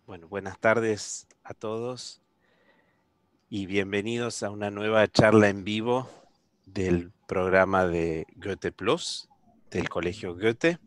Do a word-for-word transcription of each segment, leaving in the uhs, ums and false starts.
Bueno, buenas tardes a todos y bienvenidos a una nueva charla en vivo del programa de Goethe Plus, del Colegio Goethe.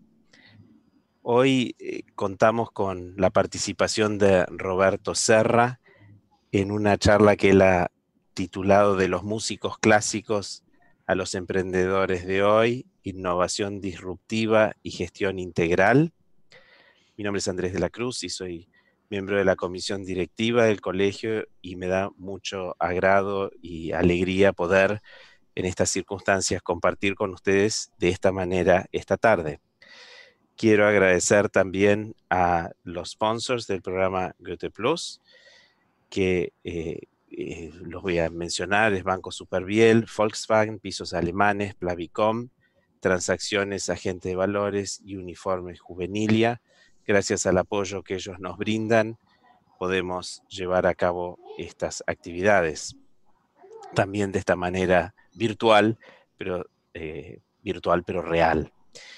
Hoy eh, contamos con la participación de Roberto Serra en una charla que él ha titulado De los músicos clásicos a los emprendedores de hoy, innovación disruptiva y gestión integral. Mi nombre es Andrés de la Cruz y soy miembro de la comisión directiva del colegio y me da mucho agrado y alegría poder en estas circunstancias compartir con ustedes de esta manera esta tarde. Quiero agradecer también a los sponsors del programa Goethe Plus, que eh, eh, los voy a mencionar, es Banco Superviel, Volkswagen, Pisos Alemanes, Plavicom, Transacciones Agente de Valores y Uniformes Juvenilia. Gracias al apoyo que ellos nos brindan, podemos llevar a cabo estas actividades. También de esta manera virtual, pero eh, virtual pero real.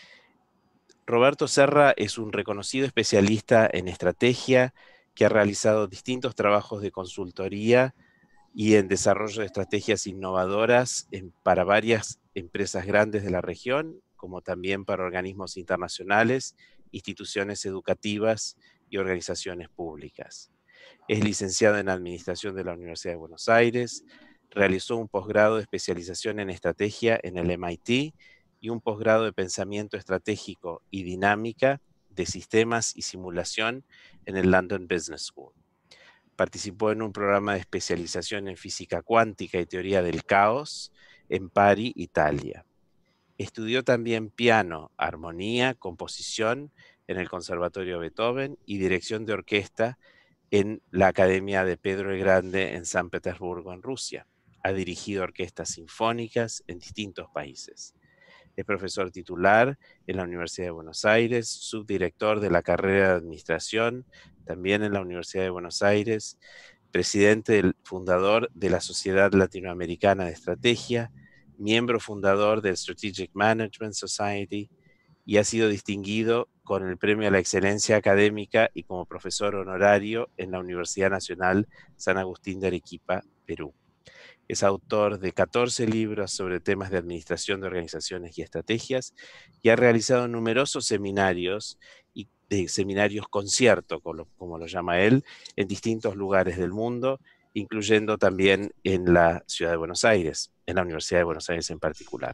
Roberto Serra es un reconocido especialista en estrategia que ha realizado distintos trabajos de consultoría y en desarrollo de estrategias innovadoras en, para varias empresas grandes de la región, como también para organismos internacionales, instituciones educativas y organizaciones públicas. Es licenciado en Administración de la Universidad de Buenos Aires, realizó un posgrado de especialización en estrategia en el M I T y un posgrado de pensamiento estratégico y dinámica de sistemas y simulación en el London Business School. Participó en un programa de especialización en física cuántica y teoría del caos en Bari, Italia. Estudió también piano, armonía, composición en el Conservatorio Beethoven y dirección de orquesta en la Academia de Pedro el Grande en San Petersburgo, en Rusia. Ha dirigido orquestas sinfónicas en distintos países. Es profesor titular en la Universidad de Buenos Aires, subdirector de la carrera de Administración, también en la Universidad de Buenos Aires, presidente del fundador de la Sociedad Latinoamericana de Estrategia, miembro fundador del Strategic Management Society y ha sido distinguido con el Premio a la Excelencia Académica y como profesor honorario en la Universidad Nacional San Agustín de Arequipa, Perú. Es autor de catorce libros sobre temas de administración de organizaciones y estrategias y ha realizado numerosos seminarios y de seminarios concierto, como lo, como lo llama él, en distintos lugares del mundo, incluyendo también en la ciudad de Buenos Aires, en la Universidad de Buenos Aires en particular.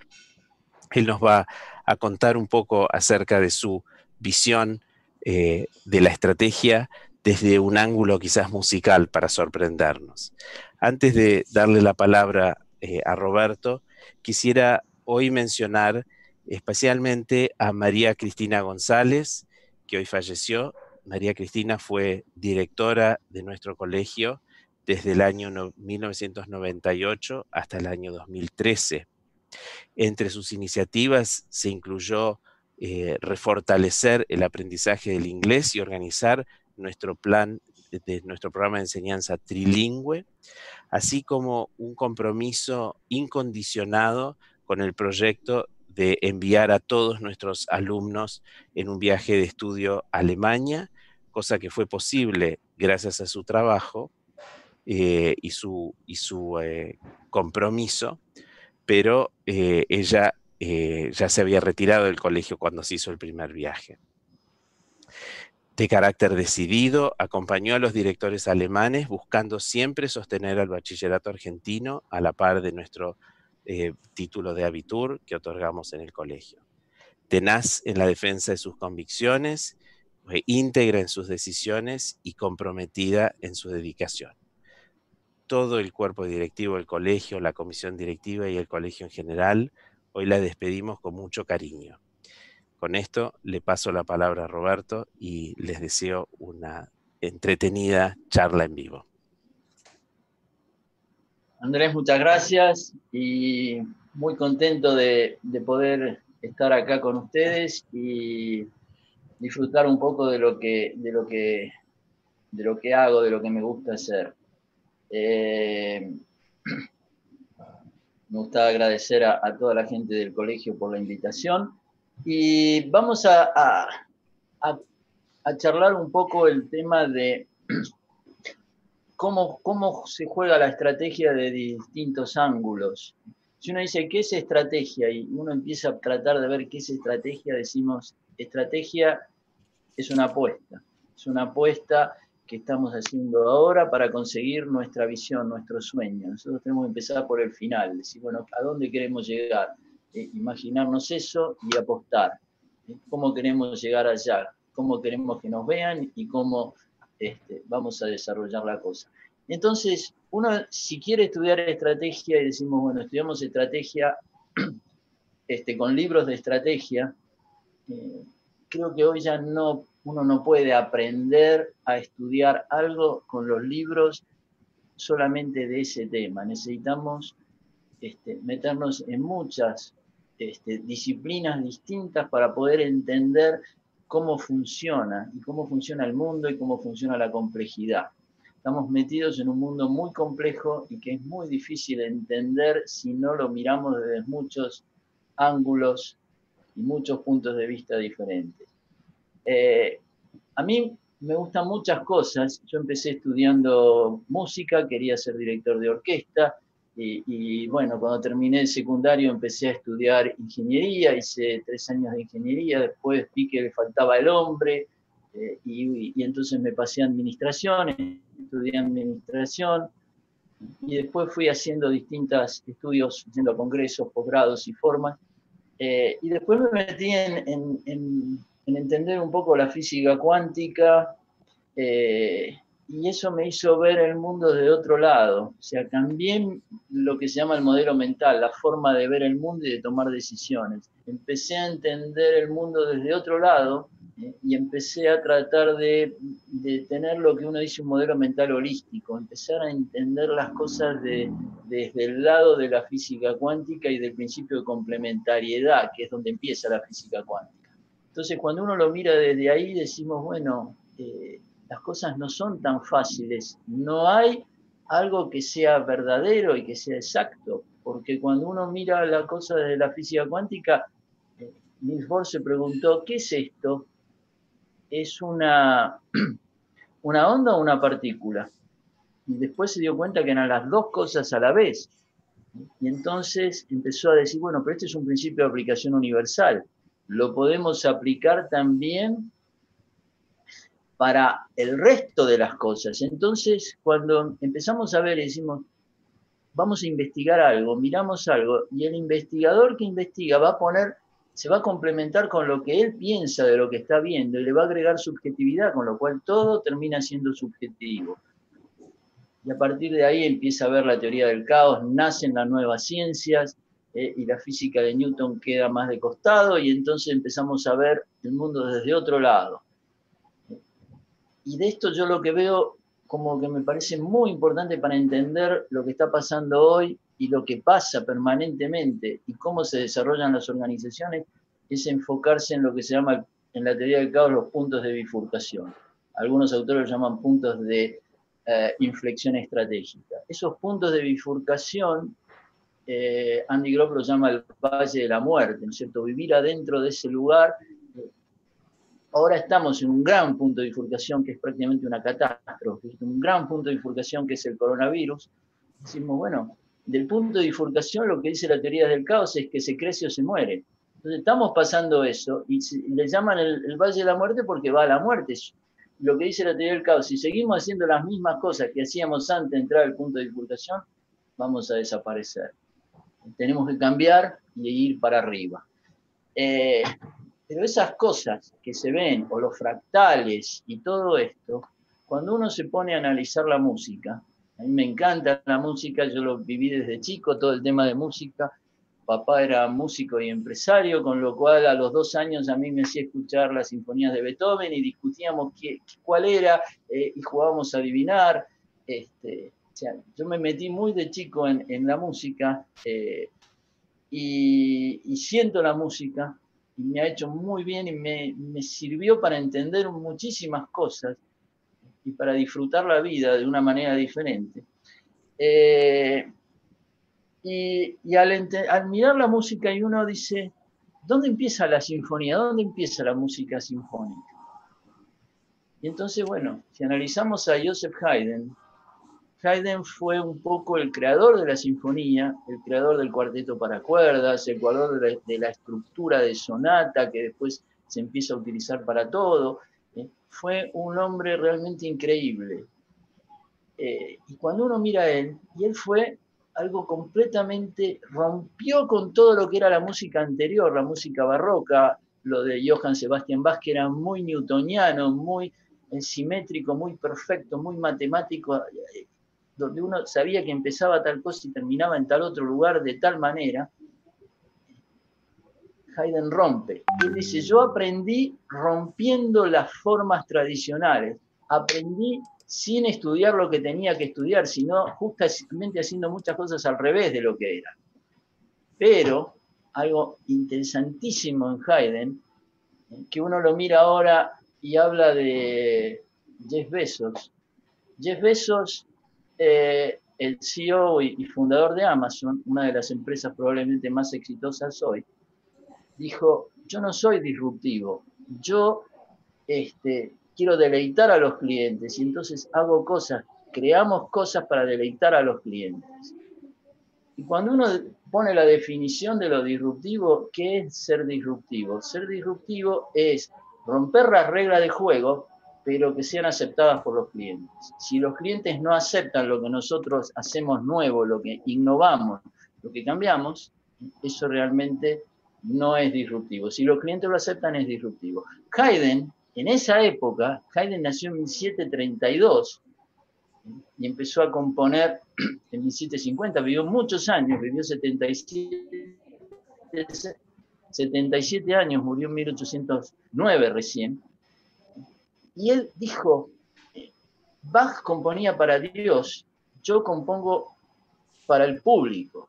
Él nos va a contar un poco acerca de su visión eh, de la estrategia desde un ángulo quizás musical para sorprendernos. Antes de darle la palabra eh, a Roberto, quisiera hoy mencionar especialmente a María Cristina González, que hoy falleció. María Cristina fue directora de nuestro colegio desde el año mil novecientos noventa y ocho hasta el año dos mil trece. Entre sus iniciativas se incluyó eh, refortalecer el aprendizaje del inglés y organizar nuestro plan de nuestro programa de enseñanza trilingüe, así como un compromiso incondicionado con el proyecto de enviar a todos nuestros alumnos en un viaje de estudio a Alemania, cosa que fue posible gracias a su trabajo eh, y su, y su eh, compromiso, pero eh, ella eh, ya se había retirado del colegio cuando se hizo el primer viaje. De carácter decidido, acompañó a los directores alemanes buscando siempre sostener al bachillerato argentino a la par de nuestro eh, título de Abitur que otorgamos en el colegio. Tenaz en la defensa de sus convicciones, eh, íntegra en sus decisiones y comprometida en su dedicación. Todo el cuerpo directivo del colegio, la comisión directiva y el colegio en general, hoy la despedimos con mucho cariño. Con esto le paso la palabra a Roberto y les deseo una entretenida charla en vivo. Andrés, muchas gracias y muy contento de, de poder estar acá con ustedes y disfrutar un poco de lo que, de lo que, de lo que hago, de lo que me gusta hacer. Eh, me gusta agradecer a, a toda la gente del colegio por la invitación y vamos a, a, a, a charlar un poco el tema de cómo, cómo se juega la estrategia de distintos ángulos. Si uno dice, ¿qué es estrategia? Y uno empieza a tratar de ver qué es estrategia, decimos, estrategia es una apuesta. Es una apuesta que estamos haciendo ahora para conseguir nuestra visión, nuestro sueño. Nosotros tenemos que empezar por el final, decir, bueno, ¿a dónde queremos llegar? Eh, imaginarnos eso y apostar. ¿Eh? ¿Cómo queremos llegar allá? ¿Cómo queremos que nos vean? Y cómo este, vamos a desarrollar la cosa. Entonces, uno, si quiere estudiar estrategia, y decimos, bueno, estudiamos estrategia este, con libros de estrategia, eh, creo que hoy ya no, uno no puede aprender a estudiar algo con los libros solamente de ese tema. Necesitamos este, meternos en muchas este, disciplinas distintas para poder entender cómo funciona y cómo funciona el mundo y cómo funciona la complejidad. Estamos metidos en un mundo muy complejo y que es muy difícil de entender si no lo miramos desde muchos ángulos y muchos puntos de vista diferentes. Eh, a mí me gustan muchas cosas. Yo empecé estudiando música, quería ser director de orquesta, y, y bueno, cuando terminé el secundario empecé a estudiar ingeniería, hice tres años de ingeniería, después vi que le faltaba el hombre, eh, y, y entonces me pasé a administración, estudié administración, y después fui haciendo distintos estudios, haciendo congresos, posgrados y formas, eh, y después me metí en, en, en, en, entender un poco la física cuántica, eh, y eso me hizo ver el mundo de otro lado. O sea, cambié lo que se llama el modelo mental, la forma de ver el mundo y de tomar decisiones. Empecé a entender el mundo desde otro lado, eh, y empecé a tratar de, de tener lo que uno dice un modelo mental holístico, empezar a entender las cosas de, desde el lado de la física cuántica y del principio de complementariedad, que es donde empieza la física cuántica. Entonces, cuando uno lo mira desde ahí, decimos, bueno, eh, las cosas no son tan fáciles, no hay algo que sea verdadero y que sea exacto, porque cuando uno mira la cosa desde la física cuántica, eh, Niels Bohr se preguntó, ¿qué es esto? ¿Es una, una onda o una partícula? Y después se dio cuenta que eran las dos cosas a la vez. Y entonces empezó a decir, bueno, pero este es un principio de aplicación universal. Lo podemos aplicar también para el resto de las cosas. Entonces, cuando empezamos a ver y decimos, vamos a investigar algo, miramos algo, y el investigador que investiga va a poner, se va a complementar con lo que él piensa de lo que está viendo y le va a agregar subjetividad, con lo cual todo termina siendo subjetivo. Y a partir de ahí empieza a ver la teoría del caos, nacen las nuevas ciencias, eh, y la física de Newton queda más de costado, y entonces empezamos a ver el mundo desde otro lado. Y de esto yo lo que veo como que me parece muy importante para entender lo que está pasando hoy y lo que pasa permanentemente y cómo se desarrollan las organizaciones, es enfocarse en lo que se llama en la teoría del caos los puntos de bifurcación. Algunos autores lo llaman puntos de eh, inflexión estratégica. Esos puntos de bifurcación, eh, Andy Grove lo llama el valle de la muerte, ¿no es cierto? Vivir adentro de ese lugar. Ahora estamos en un gran punto de bifurcación que es prácticamente una catástrofe, un gran punto de bifurcación que es el coronavirus. Decimos, bueno, del punto de bifurcación lo que dice la teoría del caos es que se crece o se muere. Entonces estamos pasando eso y le llaman el, el Valle de la Muerte porque va a la muerte. Lo que dice la teoría del caos, si seguimos haciendo las mismas cosas que hacíamos antes de entrar al punto de bifurcación, vamos a desaparecer. Tenemos que cambiar y ir para arriba. Eh, Pero esas cosas que se ven, o los fractales y todo esto, cuando uno se pone a analizar la música, a mí me encanta la música, yo lo viví desde chico, todo el tema de música, papá era músico y empresario, con lo cual a los dos años a mí me hacía escuchar las sinfonías de Beethoven y discutíamos qué, cuál era, eh, y jugábamos a adivinar. Este, o sea, yo me metí muy de chico en, en la música, eh, y, y siento la música, y me ha hecho muy bien y me, me sirvió para entender muchísimas cosas y para disfrutar la vida de una manera diferente. Eh, y y al, al mirar la música y uno dice, ¿dónde empieza la sinfonía? ¿Dónde empieza la música sinfónica? Y entonces, bueno, si analizamos a Joseph Haydn, Haydn fue un poco el creador de la sinfonía, el creador del cuarteto para cuerdas, el creador de la, de la estructura de sonata que después se empieza a utilizar para todo. Eh, fue un hombre realmente increíble. Eh, y cuando uno mira a él, y él fue algo completamente, rompió con todo lo que era la música anterior, la música barroca, lo de Johann Sebastian Bach, que era muy newtoniano, muy eh, simétrico, muy perfecto, muy matemático, eh, donde uno sabía que empezaba tal cosa y terminaba en tal otro lugar de tal manera. Haydn rompe. Y él dice, yo aprendí rompiendo las formas tradicionales, aprendí sin estudiar lo que tenía que estudiar, sino justamente haciendo muchas cosas al revés de lo que era. Pero algo interesantísimo en Haydn, que uno lo mira ahora y habla de Jeff Bezos. Jeff Bezos, eh, el C E O y, y fundador de Amazon, una de las empresas probablemente más exitosas hoy, dijo, yo no soy disruptivo, yo este, quiero deleitar a los clientes y entonces hago cosas, creamos cosas para deleitar a los clientes. Y cuando uno pone la definición de lo disruptivo, ¿qué es ser disruptivo? Ser disruptivo es romper las reglas de juego, pero que sean aceptadas por los clientes. Si los clientes no aceptan lo que nosotros hacemos nuevo, lo que innovamos, lo que cambiamos, eso realmente no es disruptivo. Si los clientes lo aceptan, es disruptivo. Haydn, en esa época, Haydn nació en mil setecientos treinta y dos y empezó a componer en mil setecientos cincuenta, vivió muchos años, vivió setenta y siete, setenta y siete años, murió en mil ochocientos nueve recién. Y él dijo, Bach componía para Dios, yo compongo para el público.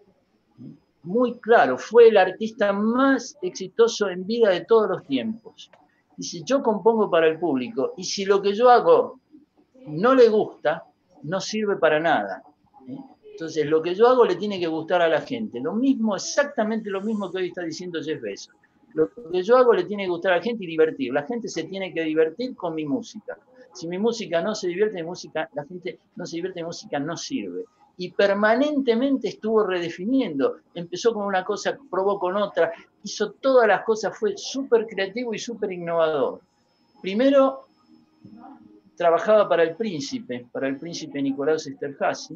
Muy claro, fue el artista más exitoso en vida de todos los tiempos. Dice, yo compongo para el público, y si lo que yo hago no le gusta, no sirve para nada. Entonces, lo que yo hago le tiene que gustar a la gente. Lo mismo, exactamente lo mismo que hoy está diciendo Jeff Bezos. Lo que yo hago le tiene que gustar a la gente y divertir. La gente se tiene que divertir con mi música. Si mi música no se divierte, mi música, la gente no se divierte, mi música no sirve. Y permanentemente estuvo redefiniendo. Empezó con una cosa, probó con otra, hizo todas las cosas, fue súper creativo y súper innovador. Primero, trabajaba para el príncipe, para el príncipe Nicolás Esterházy,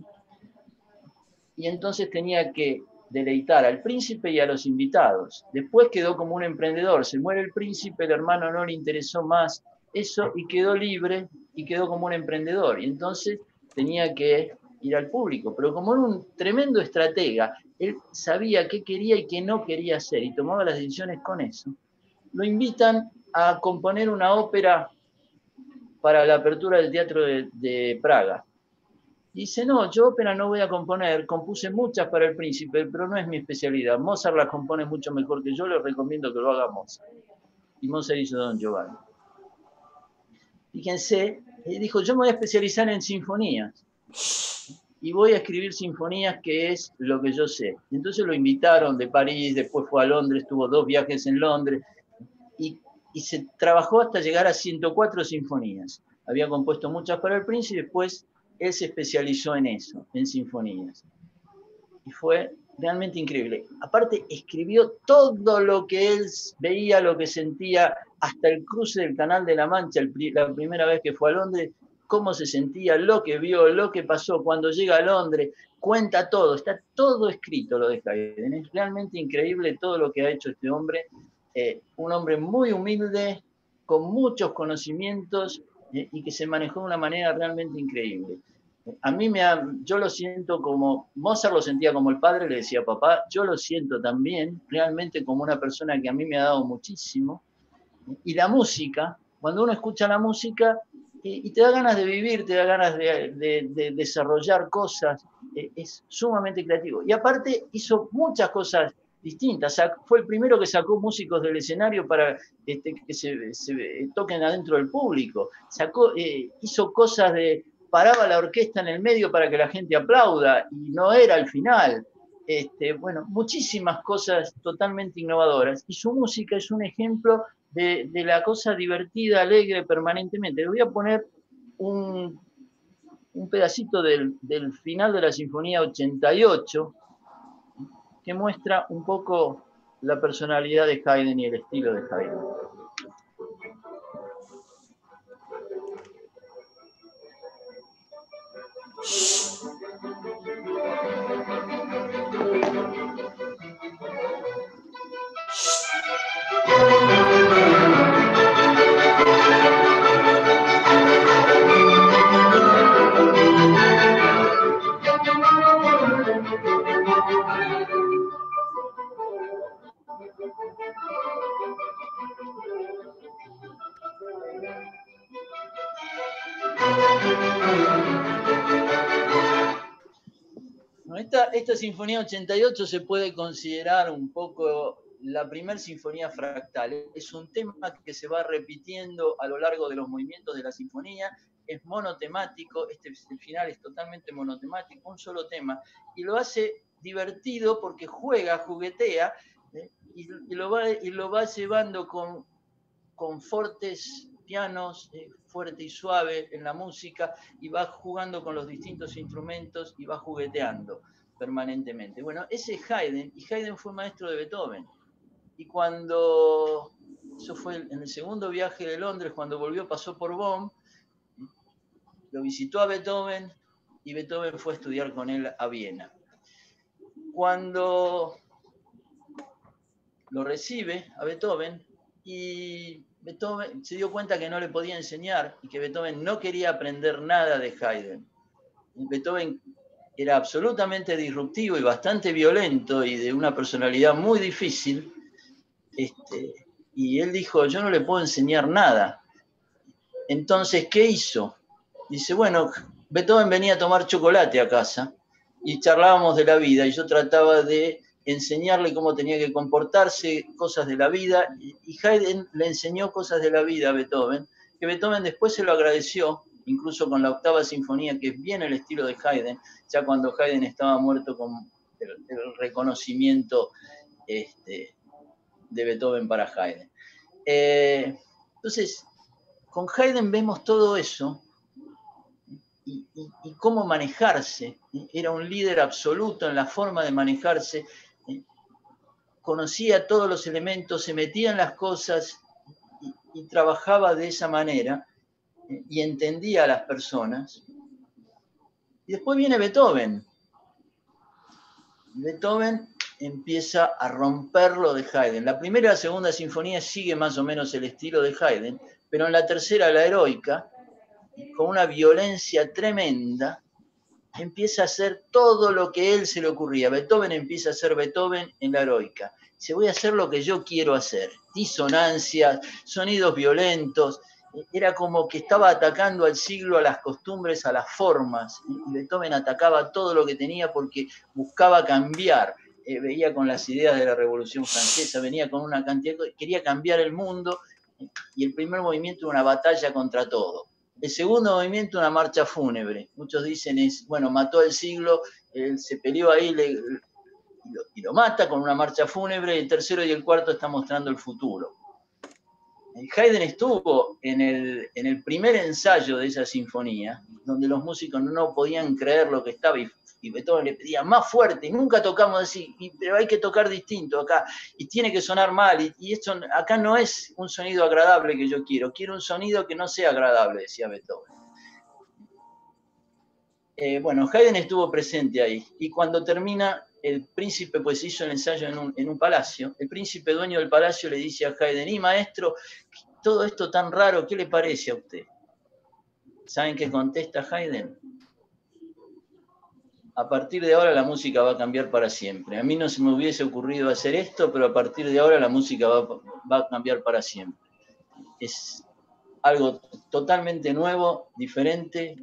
y entonces tenía que deleitar al príncipe y a los invitados. Después quedó como un emprendedor, se muere el príncipe, el hermano no le interesó más eso y quedó libre y quedó como un emprendedor. Y entonces tenía que ir al público, pero como era un tremendo estratega, él sabía qué quería y qué no quería hacer y tomaba las decisiones con eso. Lo invitan a componer una ópera para la apertura del Teatro de, de Praga. Y dice, no, yo ópera no voy a componer, compuse muchas para el príncipe, pero no es mi especialidad. Mozart las compone mucho mejor que yo, les recomiendo que lo haga Mozart. Y Mozart hizo Don Giovanni. Fíjense, él dijo, yo me voy a especializar en sinfonías. Y voy a escribir sinfonías, que es lo que yo sé. Entonces lo invitaron de París, después fue a Londres, tuvo dos viajes en Londres, y, y se trabajó hasta llegar a ciento cuatro sinfonías. Había compuesto muchas para el príncipe, y después él se especializó en eso, en sinfonías. Y fue realmente increíble. Aparte, escribió todo lo que él veía, lo que sentía, hasta el cruce del Canal de la Mancha, el, la primera vez que fue a Londres, cómo se sentía, lo que vio, lo que pasó cuando llega a Londres, cuenta todo, está todo escrito lo de Haydn. Es realmente increíble todo lo que ha hecho este hombre, eh, un hombre muy humilde, con muchos conocimientos, eh, y que se manejó de una manera realmente increíble. A mí me ha, yo lo siento como, Mozart lo sentía como el padre, le decía papá, yo lo siento también realmente como una persona que a mí me ha dado muchísimo. Y la música, cuando uno escucha la música y, y te da ganas de vivir, te da ganas de, de, de desarrollar cosas, eh, es sumamente creativo. Y aparte hizo muchas cosas distintas. Fue el primero que sacó músicos del escenario para este, que se, se toquen adentro del público. Sacó, eh, hizo cosas de... paraba la orquesta en el medio para que la gente aplauda y no era al final. Este, bueno, muchísimas cosas totalmente innovadoras. Y su música es un ejemplo de, de la cosa divertida, alegre permanentemente. Les voy a poner un, un pedacito del, del final de la Sinfonía ochenta y ocho, que muestra un poco la personalidad de Haydn y el estilo de Haydn. Esta, esta Sinfonía ochenta y ocho se puede considerar un poco la primera sinfonía fractal. Es un tema que se va repitiendo a lo largo de los movimientos de la sinfonía, es monotemático, este el final es totalmente monotemático, un solo tema, y lo hace divertido porque juega, juguetea, ¿eh? y, y, lo va, y lo va llevando con, con fortes pianos, eh, fuerte y suave en la música, y va jugando con los distintos instrumentos y va jugueteando permanentemente. Bueno, ese es Haydn, y Haydn fue maestro de Beethoven. Y cuando, eso fue en el segundo viaje de Londres, cuando volvió pasó por Bonn, lo visitó a Beethoven, y Beethoven fue a estudiar con él a Viena. Cuando lo recibe a Beethoven, y Beethoven se dio cuenta que no le podía enseñar y que Beethoven no quería aprender nada de Haydn. Beethoven era absolutamente disruptivo y bastante violento y de una personalidad muy difícil, este, y él dijo, yo no le puedo enseñar nada. Entonces, ¿qué hizo? Dice, bueno, Beethoven venía a tomar chocolate a casa y charlábamos de la vida y yo trataba de enseñarle cómo tenía que comportarse, cosas de la vida, y Haydn le enseñó cosas de la vida a Beethoven, que Beethoven después se lo agradeció, incluso con la octava sinfonía, que es bien el estilo de Haydn, ya cuando Haydn estaba muerto, con el, el reconocimiento este, de Beethoven para Haydn. Eh, entonces, con Haydn vemos todo eso, y, y, y cómo manejarse. Era un líder absoluto en la forma de manejarse, conocía todos los elementos, se metía en las cosas y, y trabajaba de esa manera, y entendía a las personas. Y después viene Beethoven. Beethoven empieza a romper lo de Haydn. La primera y la segunda sinfonía sigue más o menos el estilo de Haydn, pero en la tercera, la heroica, con una violencia tremenda, empieza a hacer todo lo que él se le ocurría. Beethoven empieza a ser Beethoven en la heroica. Dice, voy a hacer lo que yo quiero hacer. Disonancias, sonidos violentos. Era como que estaba atacando al siglo, a las costumbres, a las formas. Y Beethoven atacaba todo lo que tenía porque buscaba cambiar. Eh, veía con las ideas de la Revolución Francesa, venía con una cantidad, quería cambiar el mundo, y el primer movimiento era una batalla contra todo. El segundo movimiento, una marcha fúnebre. Muchos dicen, es, bueno, mató el siglo, él se peleó ahí le, y, lo, y lo mata con una marcha fúnebre. El tercero y el cuarto está mostrando el futuro. Haydn estuvo en el, en el primer ensayo de esa sinfonía, donde los músicos no podían creer lo que estaba, y, y Beethoven le pedía más fuerte, y nunca tocamos así, y, pero hay que tocar distinto acá, y tiene que sonar mal, y, y esto acá no es un sonido agradable que yo quiero, quiero un sonido que no sea agradable, decía Beethoven. Eh, bueno, Haydn estuvo presente ahí, y cuando termina, el príncipe pues hizo el ensayo en un, en un palacio, el príncipe dueño del palacio le dice a Haydn, y maestro, todo esto tan raro, ¿qué le parece a usted? ¿Saben qué contesta Haydn? A partir de ahora la música va a cambiar para siempre. A mí no se me hubiese ocurrido hacer esto, pero a partir de ahora la música va, va a cambiar para siempre. Es algo totalmente nuevo, diferente.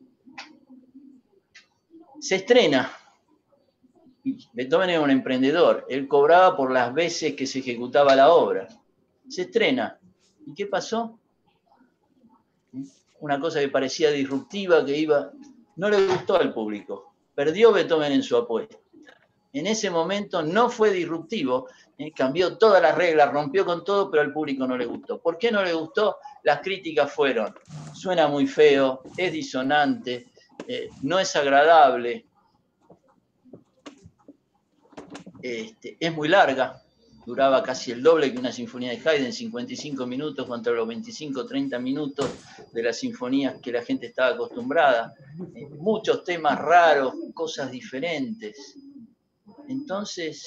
Se estrena. Beethoven era un emprendedor. Él cobraba por las veces que se ejecutaba la obra. Se estrena. ¿Y qué pasó? Una cosa que parecía disruptiva, que iba... No le gustó al público. Perdió Beethoven en su apuesta. En ese momento no fue disruptivo, ¿eh? Cambió todas las reglas, rompió con todo, pero al público no le gustó. ¿Por qué no le gustó? Las críticas fueron, suena muy feo, es disonante, eh, no es agradable, este, es muy larga, duraba casi el doble que una sinfonía de Haydn, cincuenta y cinco minutos contra los veinticinco, treinta minutos de las sinfonías que la gente estaba acostumbrada. Eh, muchos temas raros, cosas diferentes. Entonces,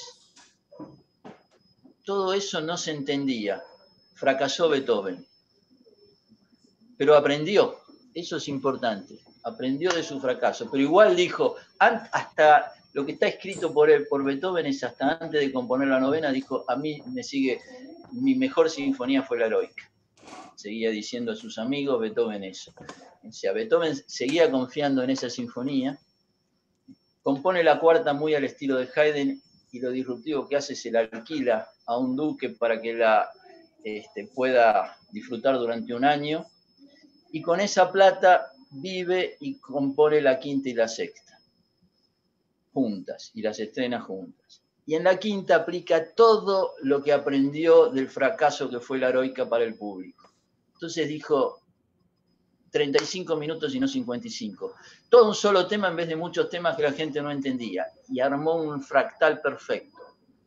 todo eso no se entendía. Fracasó Beethoven. Pero aprendió, eso es importante. Aprendió de su fracaso. Pero igual dijo, hasta lo que está escrito por él, por Beethoven, es hasta antes de componer la novena, dijo, a mí me sigue, mi mejor sinfonía fue la heroica. Seguía diciendo a sus amigos Beethoven eso. O sea, Beethoven seguía confiando en esa sinfonía. Compone la cuarta muy al estilo de Haydn y lo disruptivo que hace es se la alquila a un duque para que la este, pueda disfrutar durante un año. Y con esa plata vive y compone la quinta y la sexta, juntas, y las estrena juntas. Y en la quinta aplica todo lo que aprendió del fracaso que fue la heroica para el público. Entonces dijo, treinta y cinco minutos y no cincuenta y cinco. Todo un solo tema en vez de muchos temas que la gente no entendía. Y armó un fractal perfecto.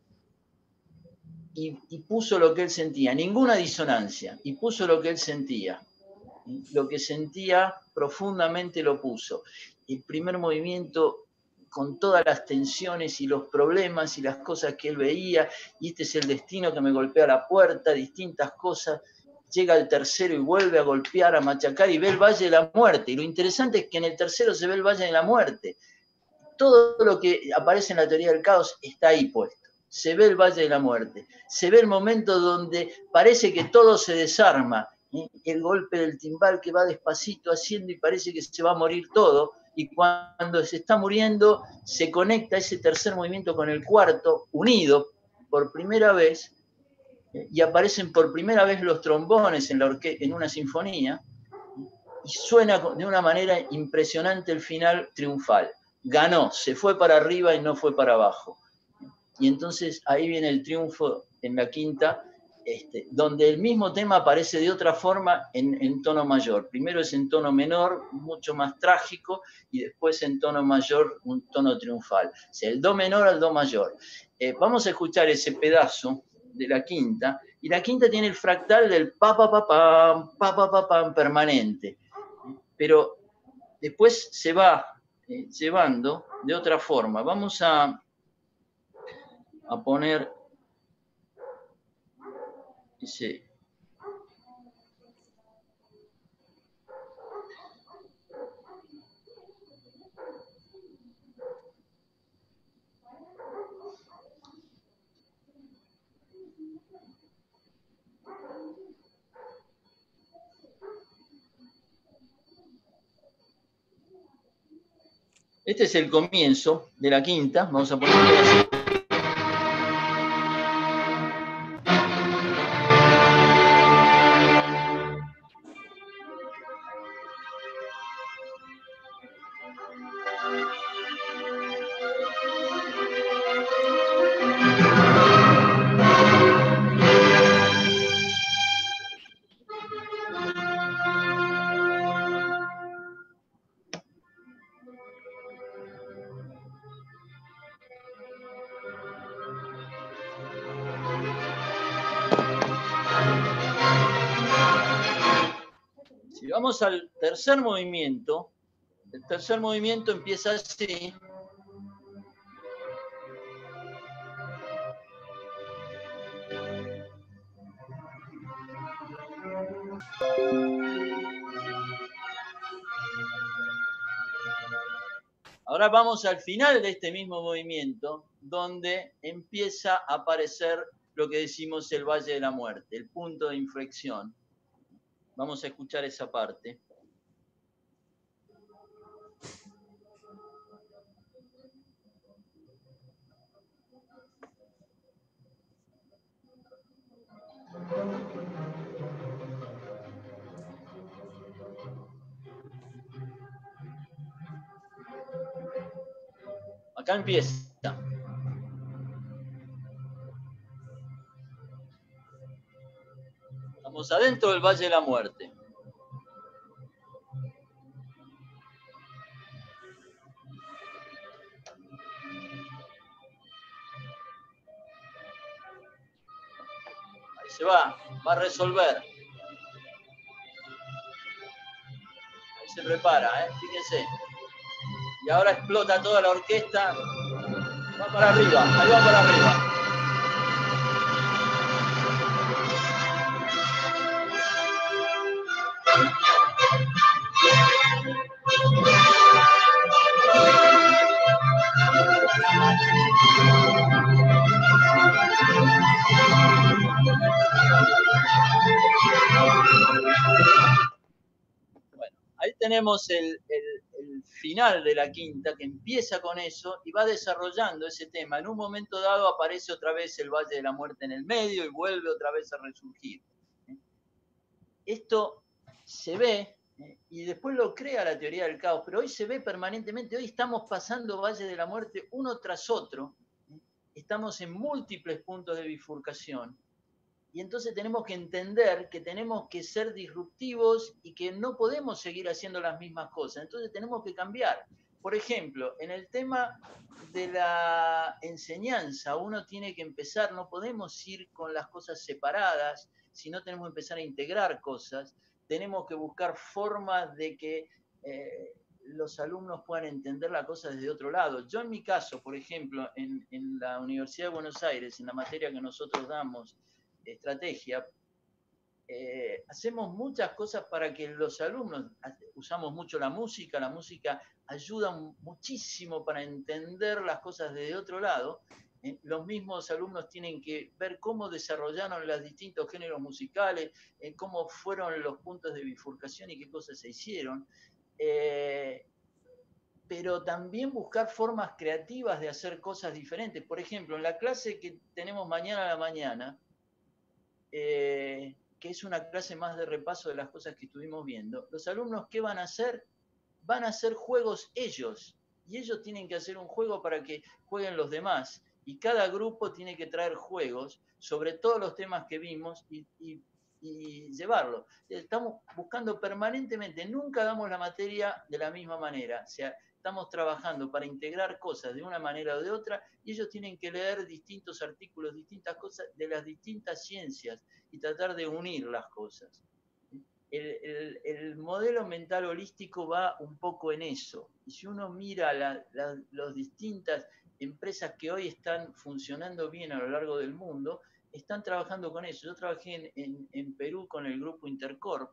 Y, y puso lo que él sentía, ninguna disonancia, y puso lo que él sentía. Lo que sentía profundamente lo puso. El primer movimiento con todas las tensiones y los problemas y las cosas que él veía, y este es el destino que me golpea la puerta, distintas cosas, llega al tercero y vuelve a golpear, a machacar y ve el Valle de la Muerte. Y lo interesante es que en el tercero se ve el Valle de la Muerte. Todo lo que aparece en la teoría del caos está ahí puesto. Se ve el Valle de la Muerte. Se ve el momento donde parece que todo se desarma. ¿eh? El golpe del timbal que va despacito haciendo y parece que se va a morir todo. Y cuando se está muriendo, se conecta ese tercer movimiento con el cuarto, unido por primera vez, y aparecen por primera vez los trombones en, la orque- en una sinfonía, y suena de una manera impresionante el final triunfal. Ganó, se fue para arriba y no fue para abajo. Y entonces ahí viene el triunfo en la quinta, este, donde el mismo tema aparece de otra forma en, en tono mayor. Primero es en tono menor, mucho más trágico, y después en tono mayor, un tono triunfal. O sea, el do menor al do mayor. Eh, vamos a escuchar ese pedazo de la quinta, y la quinta tiene el fractal del pa pa pa pam, pa pa pa pam permanente. Pero después se va eh, llevando de otra forma. Vamos a, a poner ese. Este es el comienzo de la quinta. Vamos a ponerlo así. Si vamos al tercer movimiento, el tercer movimiento empieza así. Ahora vamos al final de este mismo movimiento, donde empieza a aparecer lo que decimos el Valle de la Muerte, el punto de inflexión. Vamos a escuchar esa parte. Acá empieza. Los adentros del Valle de la Muerte. Ahí se va, va a resolver. Ahí se prepara, ¿eh? Fíjense. Y ahora explota toda la orquesta. Va para arriba, ahí va para arriba. Bueno, ahí tenemos el, el, el final de la quinta que empieza con eso y va desarrollando ese tema. En un momento dado aparece otra vez el Valle de la Muerte en el medio y vuelve otra vez a resurgir. Esto se ve y después lo crea la teoría del caos, pero hoy se ve permanentemente. Hoy estamos pasando Valle de la Muerte uno tras otro. Estamos en múltiples puntos de bifurcación. Y entonces tenemos que entender que tenemos que ser disruptivos y que no podemos seguir haciendo las mismas cosas. Entonces tenemos que cambiar. Por ejemplo, en el tema de la enseñanza, uno tiene que empezar, no podemos ir con las cosas separadas, sino tenemos que empezar a integrar cosas. Tenemos que buscar formas de que eh, los alumnos puedan entender la cosa desde otro lado. Yo en mi caso, por ejemplo, en, en la Universidad de Buenos Aires, en la materia que nosotros damos, estrategia, eh, hacemos muchas cosas para que los alumnos, usamos mucho la música, la música ayuda muchísimo para entender las cosas desde otro lado. Eh, los mismos alumnos tienen que ver cómo desarrollaron los distintos géneros musicales, eh, cómo fueron los puntos de bifurcación y qué cosas se hicieron. Eh, pero también buscar formas creativas de hacer cosas diferentes. Por ejemplo, en la clase que tenemos mañana a la mañana, Eh, que es una clase más de repaso de las cosas que estuvimos viendo, los alumnos, ¿qué van a hacer? Van a hacer juegos ellos, y ellos tienen que hacer un juego para que jueguen los demás, y cada grupo tiene que traer juegos sobre todos los temas que vimos y, y, y llevarlos. Estamos buscando permanentemente, nunca damos la materia de la misma manera, o sea, estamos trabajando para integrar cosas de una manera o de otra, y ellos tienen que leer distintos artículos, distintas cosas de las distintas ciencias, y tratar de unir las cosas. El, el, el modelo mental holístico va un poco en eso. Y si uno mira la, la, las distintas empresas que hoy están funcionando bien a lo largo del mundo, están trabajando con eso. Yo trabajé en, en, en Perú con el grupo Intercorp,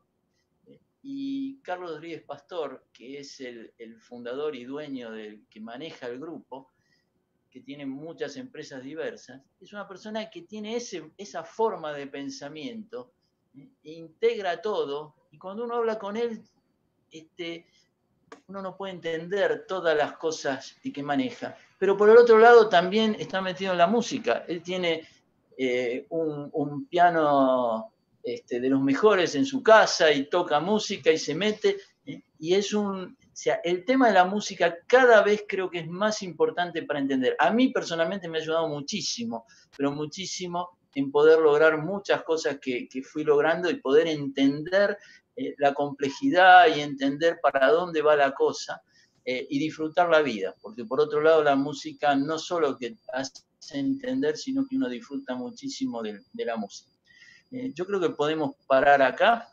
y Carlos Rodríguez Pastor, que es el, el fundador y dueño del que maneja el grupo, que tiene muchas empresas diversas, es una persona que tiene ese, esa forma de pensamiento, ¿eh? E integra todo, y cuando uno habla con él, este, uno no puede entender todas las cosas que maneja. Pero por el otro lado también está metido en la música. Él tiene eh, un, un piano este, de los mejores en su casa y toca música y se mete, ¿eh? Y es un... O sea, el tema de la música cada vez creo que es más importante para entender. A mí personalmente me ha ayudado muchísimo, pero muchísimo en poder lograr muchas cosas que, que fui logrando y poder entender eh, la complejidad y entender para dónde va la cosa eh, y disfrutar la vida. Porque por otro lado la música no solo que hace entender, sino que uno disfruta muchísimo de, de la música. Eh, yo creo que podemos parar acá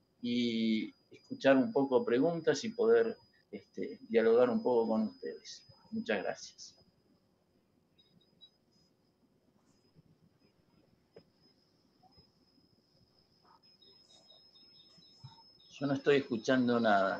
y escuchar un poco preguntas y poder Este, dialogar un poco con ustedes. Muchas gracias. Yo no estoy escuchando nada.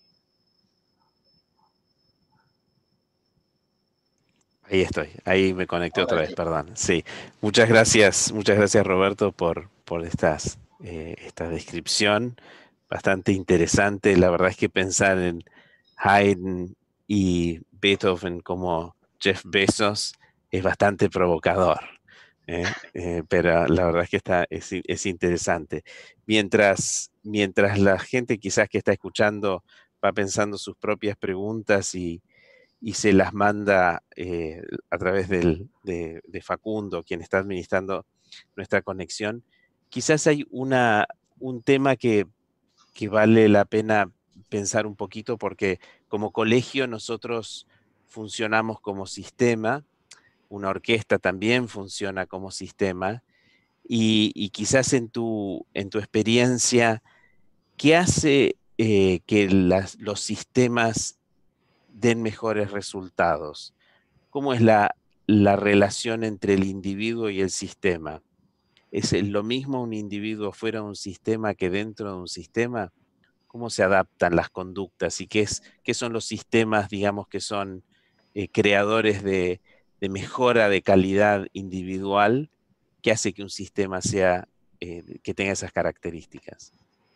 Ahí estoy, ahí me conecté otra vez, perdón. Sí, muchas gracias, muchas gracias Roberto por, por estas, eh, esta descripción bastante interesante. La verdad es que pensar en Haydn y Beethoven como Jeff Bezos es bastante provocador, ¿eh? Eh, pero la verdad es que está, es, es interesante. Mientras, mientras la gente quizás que está escuchando va pensando sus propias preguntas y y se las manda eh, a través del, de, de Facundo, quien está administrando nuestra conexión, quizás hay una, un tema que, que vale la pena pensar un poquito, porque como colegio nosotros funcionamos como sistema, una orquesta también funciona como sistema, y, y quizás en tu, en tu experiencia, ¿qué hace eh, que las- los sistemas den mejores resultados? ¿Cómo es la, la relación entre el individuo y el sistema? ¿Es el- lo mismo un individuo fuera de un sistema que dentro de un sistema? ¿Cómo se adaptan las conductas y qué, es, qué son los sistemas, digamos, que son eh, creadores de, de mejora de calidad individual que hace que un sistema sea, eh, que tenga esas características?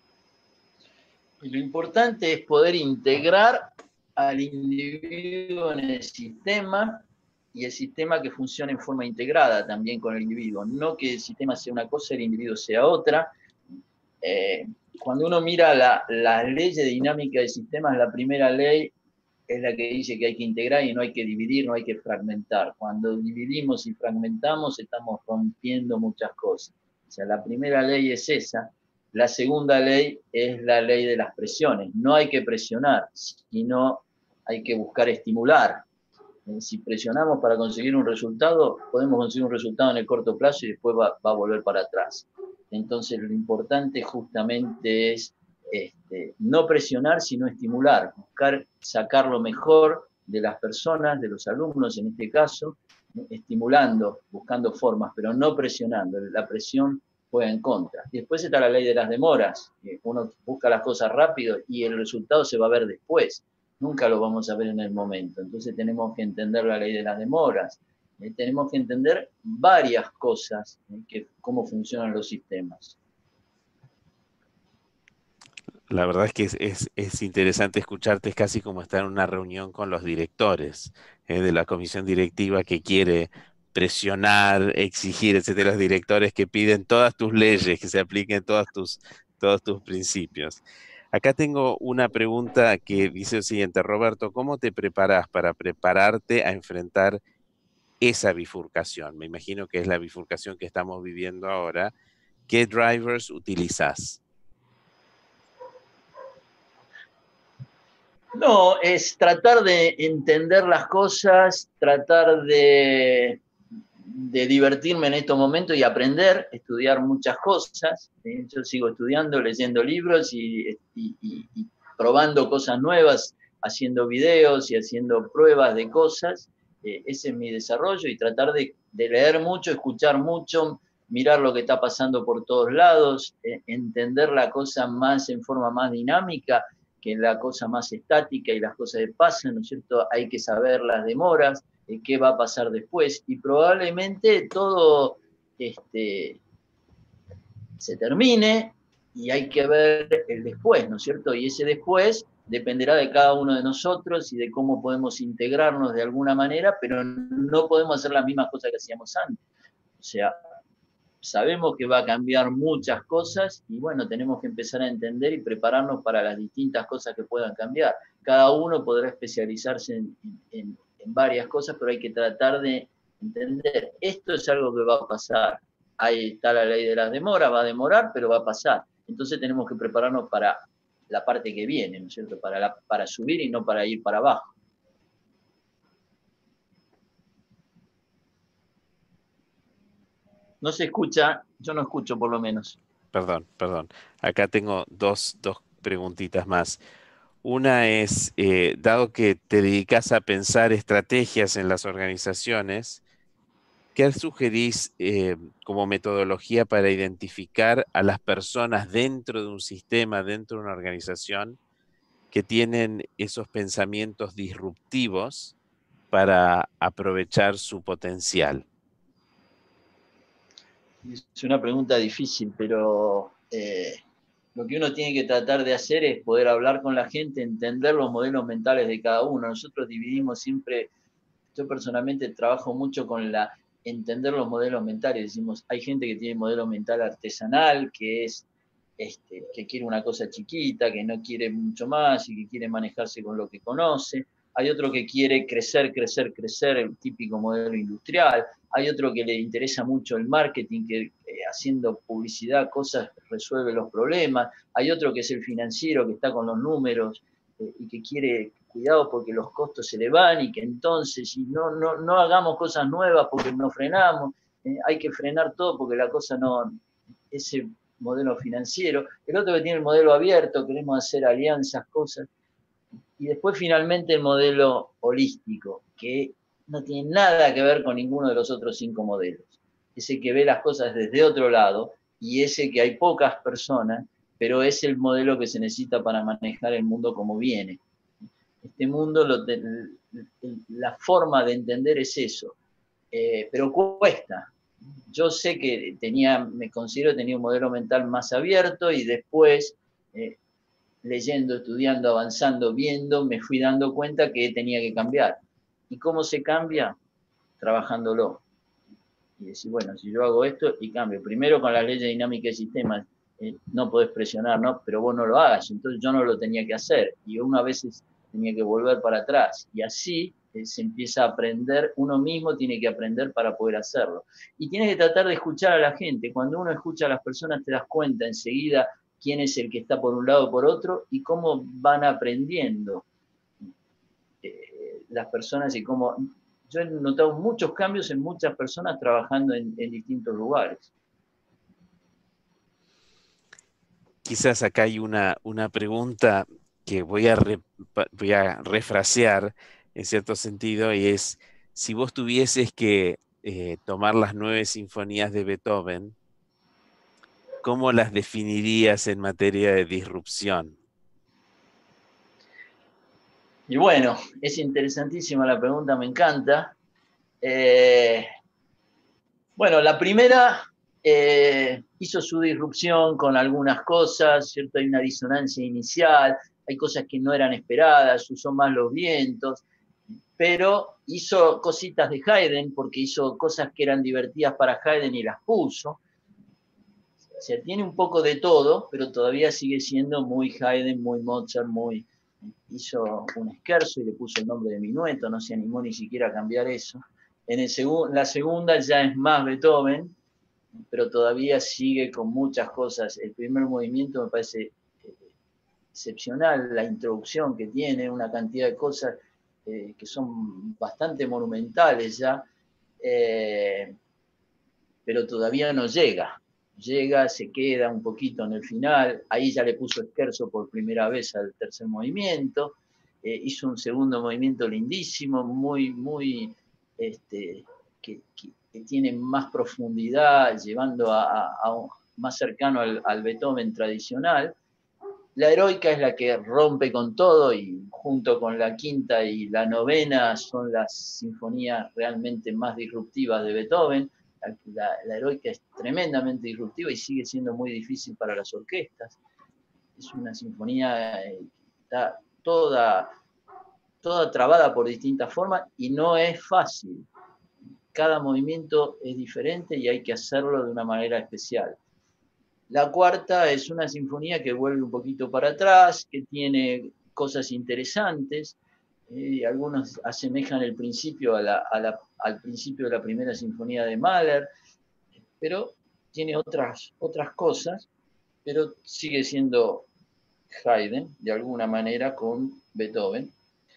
Y lo importante es poder integrar al individuo en el sistema y el sistema que funcione en forma integrada también con el individuo. No que el sistema sea una cosa y el individuo sea otra. Eh, cuando uno mira la, las leyes de dinámica del sistema, la primera ley es la que dice que hay que integrar y no hay que dividir, no hay que fragmentar. Cuando dividimos y fragmentamos, estamos rompiendo muchas cosas. O sea, la primera ley es esa. La segunda ley es la ley de las presiones. No hay que presionar, sino hay que buscar estimular. Si presionamos para conseguir un resultado, podemos conseguir un resultado en el corto plazo y después va, va a volver para atrás. Entonces, lo importante justamente es este, no presionar, sino estimular, buscar sacar lo mejor de las personas, de los alumnos en este caso, estimulando, buscando formas, pero no presionando. La presión juega en contra. Y después está la ley de las demoras. Uno busca las cosas rápido y el resultado se va a ver después. Nunca lo vamos a ver en el momento. Entonces tenemos que entender la ley de las demoras. Eh, tenemos que entender varias cosas, eh, que, cómo funcionan los sistemas. La verdad es que es, es- es interesante escucharte, es casi como estar en una reunión con los directores eh, de la comisión directiva que quiere presionar, exigir, etcétera, los directores que piden todas tus leyes, que se apliquen todas tus, todos tus principios. Acá tengo una pregunta que dice lo siguiente: Roberto, ¿cómo te preparas para prepararte a enfrentar esa bifurcación? Me imagino que es la bifurcación que estamos viviendo ahora. ¿Qué drivers utilizas? No, es tratar de entender las cosas, tratar de, de divertirme en estos momentos y aprender, estudiar muchas cosas. ¿Sí? Yo sigo estudiando, leyendo libros y, y, y, y probando cosas nuevas, haciendo videos y haciendo pruebas de cosas. Eh, ese es mi desarrollo y tratar de, de, leer mucho, escuchar mucho, mirar lo que está pasando por todos lados, eh, entender la cosa más en forma más dinámica que la cosa más estática y las cosas que pasan, ¿no es cierto? Hay que saber las demoras, eh, qué va a pasar después y probablemente todo este, se termine y hay que ver el después, ¿no es cierto? Y ese después dependerá de cada uno de nosotros y de cómo podemos integrarnos de alguna manera, pero no podemos hacer las mismas cosas que hacíamos antes. O sea, sabemos que va a cambiar muchas cosas y bueno, tenemos que empezar a entender y prepararnos para las distintas cosas que puedan cambiar. Cada uno podrá especializarse en, en, en varias cosas, pero hay que tratar de entender, esto es algo que va a pasar. Ahí está la ley de las demoras, va a demorar, pero va a pasar. Entonces tenemos que prepararnos para la parte que viene, ¿no es cierto? Para, la, para subir y no para ir para abajo. No se escucha, yo no escucho por lo menos. Perdón, perdón. Acá tengo dos, dos preguntitas más. Una es, eh, dado que te dedicas a pensar estrategias en las organizaciones, ¿qué sugerís eh, como metodología para identificar a las personas dentro de un sistema, dentro de una organización, que tienen esos pensamientos disruptivos para aprovechar su potencial? Es una pregunta difícil, pero eh, lo que uno tiene que tratar de hacer es poder hablar con la gente, entender los modelos mentales de cada uno. Nosotros dividimos siempre, yo personalmente trabajo mucho con la entender los modelos mentales. Decimos, hay gente que tiene modelo mental artesanal, que es este, que quiere una cosa chiquita, que no quiere mucho más y que quiere manejarse con lo que conoce. hay otro que quiere crecer, crecer, crecer, el típico modelo industrial, hay otro que le interesa mucho el marketing, que eh, haciendo publicidad, cosas, resuelve los problemas, hay otro que es el financiero, que está con los números eh, y que quiere cuidado porque los costos se le van y que entonces si no, no, no hagamos cosas nuevas porque nos frenamos, eh, hay que frenar todo porque la cosa no, ese modelo financiero, el otro que tiene el modelo abierto, queremos hacer alianzas, cosas, y después finalmente el modelo holístico, que no tiene nada que ver con ninguno de los otros cinco modelos, ese que ve las cosas desde otro lado y ese que hay pocas personas, pero es el modelo que se necesita para manejar el mundo como viene. Este mundo, lo de, la forma de entender es eso, eh, pero cuesta. Yo sé que tenía, me considero que tenía un modelo mental más abierto y después, eh, leyendo, estudiando, avanzando, viendo, me fui dando cuenta que tenía que cambiar. ¿Y cómo se cambia? Trabajándolo. Y decir, bueno, si yo hago esto y cambio, primero con las leyes dinámicas de sistemas, eh, no podés presionar, ¿no? Pero vos no lo hagas, entonces yo no lo tenía que hacer. Y uno a veces tenía que volver para atrás. Y así eh, se empieza a aprender, uno mismo tiene que aprender para poder hacerlo. Y tienes que tratar de escuchar a la gente. Cuando uno escucha a las personas te das cuenta enseguida quién es el que está por un lado o por otro y cómo van aprendiendo eh, las personas y cómo... Yo he notado muchos cambios en muchas personas trabajando en, en distintos lugares. Quizás acá hay una, una pregunta que voy a, re, voy a refrasear en cierto sentido, y es, si vos tuvieses que eh, tomar las nueve sinfonías de Beethoven, ¿cómo las definirías en materia de disrupción? Y bueno, es interesantísima la pregunta, me encanta. Eh, bueno, la primera eh, hizo su disrupción con algunas cosas, ¿cierto? Hay una disonancia inicial, hay cosas que no eran esperadas, usó más los vientos, pero hizo cositas de Haydn, porque hizo cosas que eran divertidas para Haydn y las puso. O sea, tiene un poco de todo, pero todavía sigue siendo muy Haydn, muy Mozart, muy... Hizo un scherzo y le puso el nombre de Minueto, no se animó ni siquiera a cambiar eso. En el segu la segunda ya es más Beethoven, pero todavía sigue con muchas cosas. El primer movimiento me parece excepcional, la introducción que tiene, una cantidad de cosas eh, que son bastante monumentales ya, eh, pero todavía no llega. Llega, se queda un poquito en el final, ahí ya le puso scherzo por primera vez al tercer movimiento, eh, hizo un segundo movimiento lindísimo, muy, muy, este, que, que, que tiene más profundidad, llevando a, a, a más cercano al, al Beethoven tradicional. La heroica es la que rompe con todo y junto con la quinta y la novena son las sinfonías realmente más disruptivas de Beethoven. La, la, la heroica es tremendamente disruptiva y sigue siendo muy difícil para las orquestas. Es una sinfonía que está toda, toda trabada por distintas formas y no es fácil. Cada movimiento es diferente y hay que hacerlo de una manera especial. La cuarta es una sinfonía que vuelve un poquito para atrás, que tiene cosas interesantes. Eh, algunos asemejan el principio a la, a la, al principio de la primera sinfonía de Mahler, pero tiene otras, otras cosas, pero sigue siendo Haydn, de alguna manera, con Beethoven.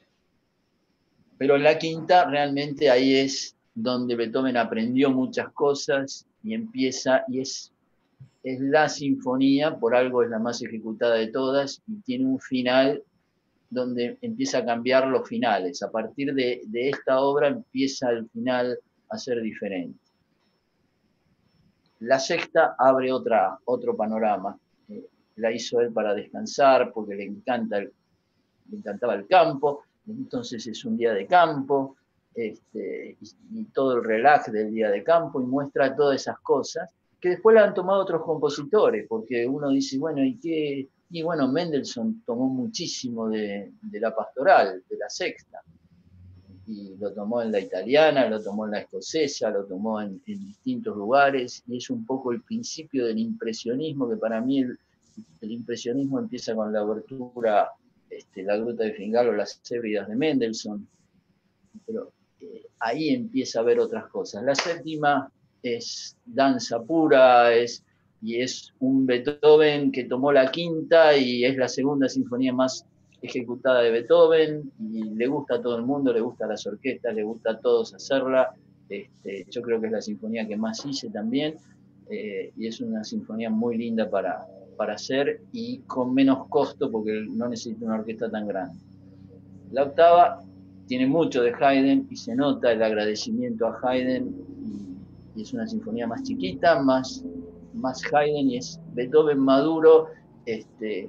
Pero en la quinta, realmente ahí es donde Beethoven aprendió muchas cosas y empieza, y es es la sinfonía, por algo es la más ejecutada de todas, y tiene un final donde empieza a cambiar los finales. A partir de, de esta obra empieza el final a ser diferente. La sexta abre otra, otro panorama. Eh, la hizo él para descansar, porque le, encanta el, le encantaba el campo, entonces es un día de campo, este, y, y todo el relax del día de campo, y muestra todas esas cosas que después la han tomado otros compositores, porque uno dice, bueno, ¿y qué? Y bueno, Mendelssohn tomó muchísimo de, de la pastoral, de la sexta, y lo tomó en la italiana, lo tomó en la escocesa, lo tomó en, en distintos lugares, y es un poco el principio del impresionismo, que para mí el, el impresionismo empieza con la abertura este, la Gruta de Fingal o las Hébridas de Mendelssohn, pero eh, ahí empieza a ver otras cosas. La séptima es danza pura, es, y es un Beethoven que tomó la quinta y es la segunda sinfonía más ejecutada de Beethoven, y le gusta a todo el mundo, le gusta a las orquestas, le gusta a todos hacerla. Este, yo creo que es la sinfonía que más hice también, eh, y es una sinfonía muy linda para, para hacer y con menos costo porque no necesita una orquesta tan grande. La octava tiene mucho de Haydn y se nota el agradecimiento a Haydn, y, y es una sinfonía más chiquita, más, más Haydn, y es Beethoven maduro, este,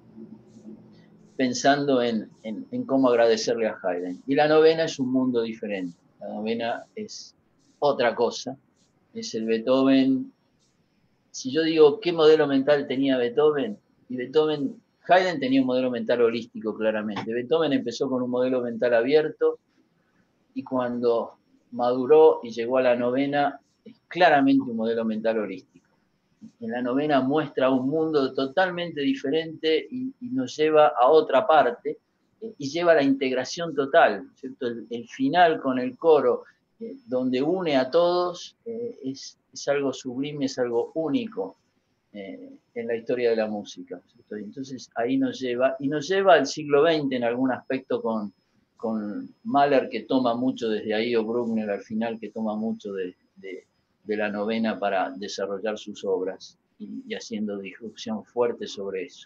pensando en, en, en cómo agradecerle a Haydn. Y la novena es un mundo diferente. La novena es otra cosa. Es el Beethoven. Si yo digo qué modelo mental tenía Beethoven, y Beethoven, Haydn tenía un modelo mental holístico claramente. Beethoven empezó con un modelo mental abierto, y cuando maduró y llegó a la novena, es claramente un modelo mental holístico. En la novena muestra un mundo totalmente diferente y, y nos lleva a otra parte, eh, y lleva a la integración total, ¿cierto? El, el final con el coro, eh, donde une a todos, eh, es, es algo sublime, es algo único eh, en la historia de la música, ¿cierto? Y entonces ahí nos lleva, y nos lleva al siglo veinte en algún aspecto con, con Mahler, que toma mucho desde ahí, o Bruckner al final, que toma mucho de, de de la novena para desarrollar sus obras, y, y haciendo disrupción fuerte sobre eso.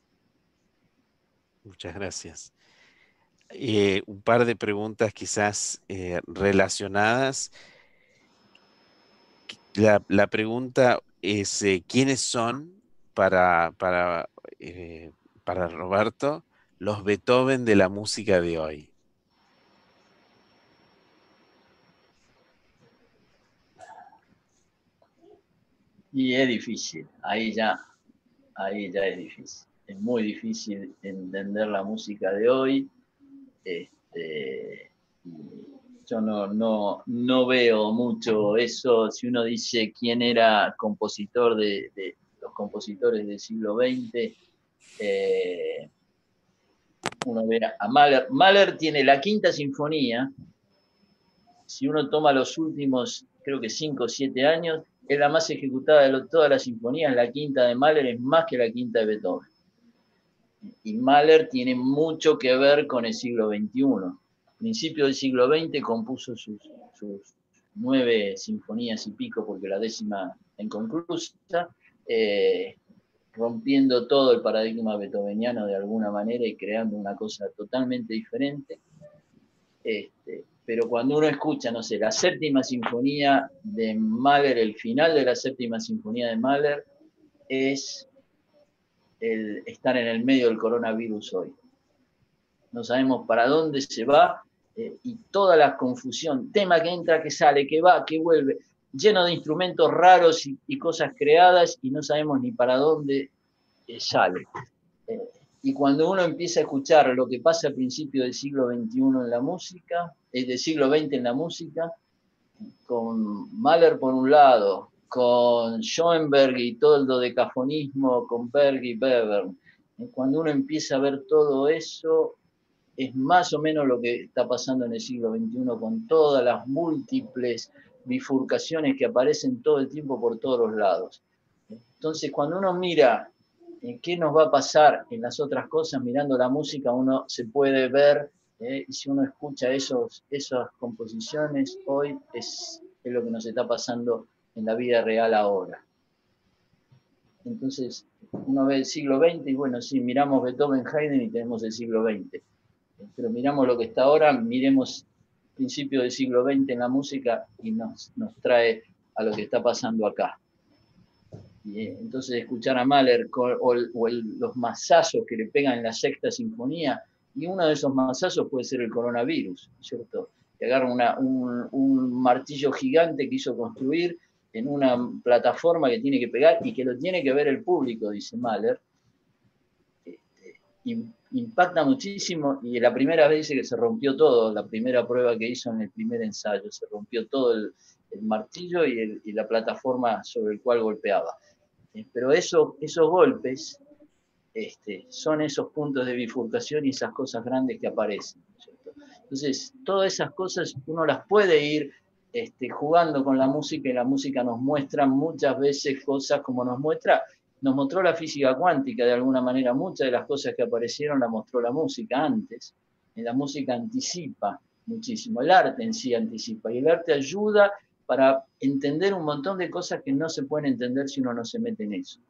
Muchas gracias. Eh, un par de preguntas quizás eh, relacionadas. La, la pregunta es, eh, ¿quiénes son para, para, eh, para Roberto los Beethoven de la música de hoy? Y es difícil, ahí ya, ahí ya es difícil. Es muy difícil entender la música de hoy. Este, yo no, no, no veo mucho eso. Si uno dice quién era compositor de, de los compositores del siglo veinte, eh, uno ve a Mahler. Mahler tiene la quinta sinfonía. Si uno toma los últimos, creo que cinco o siete años, es la más ejecutada de todas las sinfonías. La quinta de Mahler es más que la quinta de Beethoven. Y Mahler tiene mucho que ver con el siglo veintiuno. A principios del siglo veinte compuso sus, sus nueve sinfonías y pico, porque la décima inconclusa, eh, rompiendo todo el paradigma beethoveniano de alguna manera y creando una cosa totalmente diferente. Este, pero cuando uno escucha, no sé, la séptima sinfonía de Mahler, el final de la séptima sinfonía de Mahler, es el estar en el medio del coronavirus hoy. No sabemos para dónde se va, eh, y toda la confusión, tema que entra, que sale, que va, que vuelve, lleno de instrumentos raros y, y cosas creadas, y no sabemos ni para dónde eh, sale. Eh, y cuando uno empieza a escuchar lo que pasa al principio del siglo veintiuno en la música, eh, del siglo veinte en la música, con Mahler por un lado, con Schoenberg y todo el dodecafonismo, con Berg y Webern, cuando uno empieza a ver todo eso, es más o menos lo que está pasando en el siglo veintiuno, con todas las múltiples bifurcaciones que aparecen todo el tiempo por todos los lados. Entonces, cuando uno mira en qué nos va a pasar en las otras cosas, mirando la música, uno se puede ver, eh, y si uno escucha esos, esas composiciones, hoy es, es lo que nos está pasando en la vida real ahora. Entonces, uno ve el siglo veinte y bueno, sí, miramos Beethoven, Haydn y tenemos el siglo veinte. Pero miramos lo que está ahora, miremos principio del siglo veinte en la música y nos, nos trae a lo que está pasando acá. Y entonces escuchar a Mahler o, o el, los masazos que le pegan en la sexta sinfonía, y uno de esos masazos puede ser el coronavirus, ¿cierto? Que agarra una, un, un martillo gigante que hizo construir en una plataforma que tiene que pegar y que lo tiene que ver el público, dice Mahler. Este, impacta muchísimo, y la primera vez dice que se rompió todo, la primera prueba que hizo en el primer ensayo, se rompió todo el, el martillo y, el, y la plataforma sobre el cual golpeaba. Pero eso, esos golpes este, son esos puntos de bifurcación y esas cosas grandes que aparecen, ¿cierto? Entonces, todas esas cosas uno las puede ir este, jugando con la música, y la música nos muestra muchas veces cosas como nos muestra, nos mostró la física cuántica de alguna manera, muchas de las cosas que aparecieron las mostró la música antes, y la música anticipa muchísimo, el arte en sí anticipa, y el arte ayuda para entender un montón de cosas que no se pueden entender si uno no se mete en eso.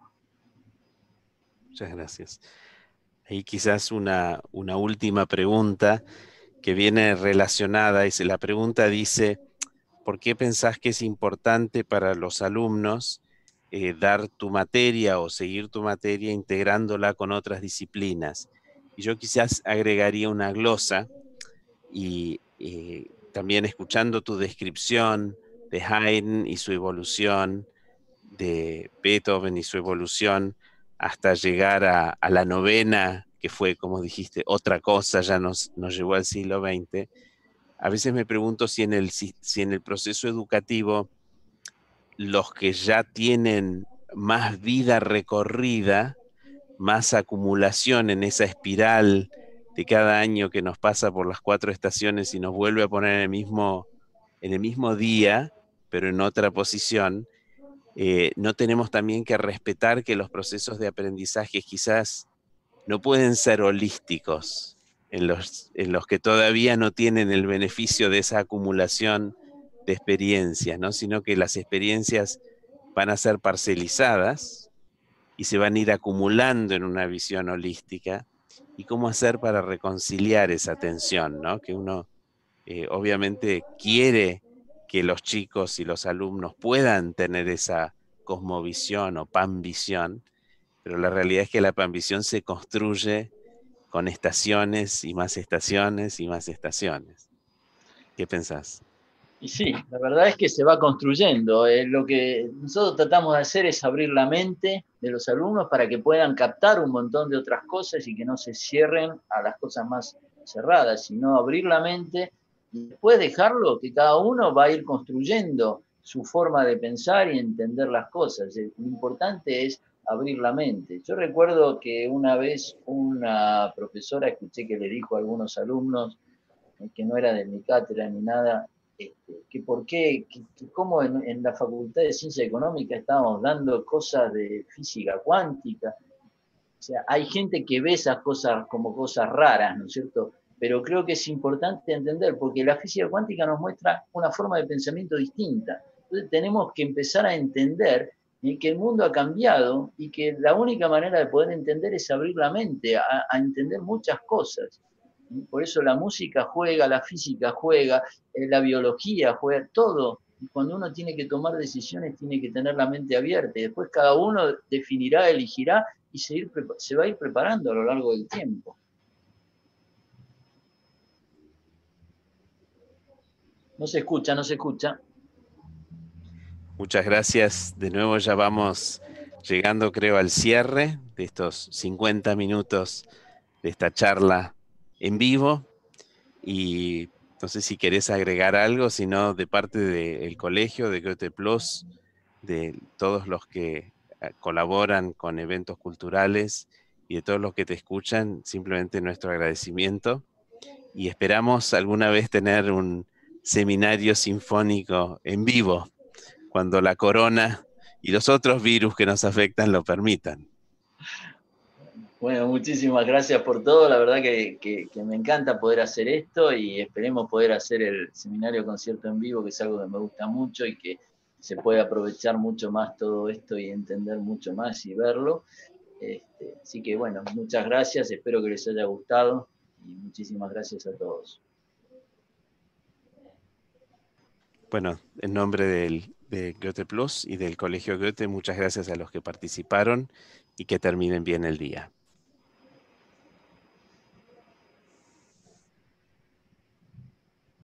Muchas gracias. Ahí quizás una, una última pregunta que viene relacionada. Y la pregunta dice, ¿por qué pensás que es importante para los alumnos eh, dar tu materia o seguir tu materia integrándola con otras disciplinas? Y yo quizás agregaría una glosa y eh, también escuchando tu descripción de Haydn y su evolución, de Beethoven y su evolución, hasta llegar a, a la novena, que fue, como dijiste, otra cosa, ya nos, nos llevó al siglo veinte. A veces me pregunto si en el, si, si en el proceso educativo los que ya tienen más vida recorrida, más acumulación en esa espiral de cada año que nos pasa por las cuatro estaciones y nos vuelve a poner en el mismo, en el mismo día, pero en otra posición, eh, no tenemos también que respetar que los procesos de aprendizaje quizás no pueden ser holísticos en los, en los que todavía no tienen el beneficio de esa acumulación de experiencias, ¿no? Sino que las experiencias van a ser parcelizadas y se van a ir acumulando en una visión holística. ¿Y cómo hacer para reconciliar esa tensión, ¿no? Que uno eh, obviamente quiere que los chicos y los alumnos puedan tener esa cosmovisión o panvisión, pero la realidad es que la panvisión se construye con estaciones y más estaciones y más estaciones. ¿Qué pensás? Y sí, la verdad es que se va construyendo. Eh, lo que nosotros tratamos de hacer es abrir la mente de los alumnos para que puedan captar un montón de otras cosas y que no se cierren a las cosas más cerradas, sino abrir la mente y después dejarlo que cada uno va a ir construyendo su forma de pensar y entender las cosas. Lo importante es abrir la mente. Yo recuerdo que una vez una profesora, escuché que le dijo a algunos alumnos, que no era de mi cátedra ni nada, este, que por qué, que, que cómo en, en la Facultad de Ciencia Económica estábamos dando cosas de física cuántica. O sea, hay gente que ve esas cosas como cosas raras, ¿no es cierto? Pero creo que es importante entender, porque la física cuántica nos muestra una forma de pensamiento distinta. Entonces tenemos que empezar a entender que el mundo ha cambiado y que la única manera de poder entender es abrir la mente a, a entender muchas cosas. Por eso la música juega, la física juega, eh, la biología juega, todo. Y cuando uno tiene que tomar decisiones, tiene que tener la mente abierta. Y después cada uno definirá, elegirá y se, ir, se va a ir preparando a lo largo del tiempo. No se escucha, no se escucha. Muchas gracias. De nuevo ya vamos llegando, creo, al cierre de estos cincuenta minutos de esta charla en vivo. Y no sé si querés agregar algo, sino de parte del colegio, de Goethe Plus, de todos los que colaboran con eventos culturales y de todos los que te escuchan, simplemente nuestro agradecimiento. Y esperamos alguna vez tener un seminario sinfónico en vivo, cuando la corona y los otros virus que nos afectan lo permitan. Bueno, muchísimas gracias por todo. La verdad que, que, que me encanta poder hacer esto y esperemos poder hacer el seminario concierto en vivo, que es algo que me gusta mucho y que se puede aprovechar mucho más todo esto y entender mucho más y verlo. Este, así que bueno, muchas gracias, espero que les haya gustado y muchísimas gracias a todos. Bueno, en nombre del, de Goethe Plus y del Colegio Goethe, muchas gracias a los que participaron y que terminen bien el día.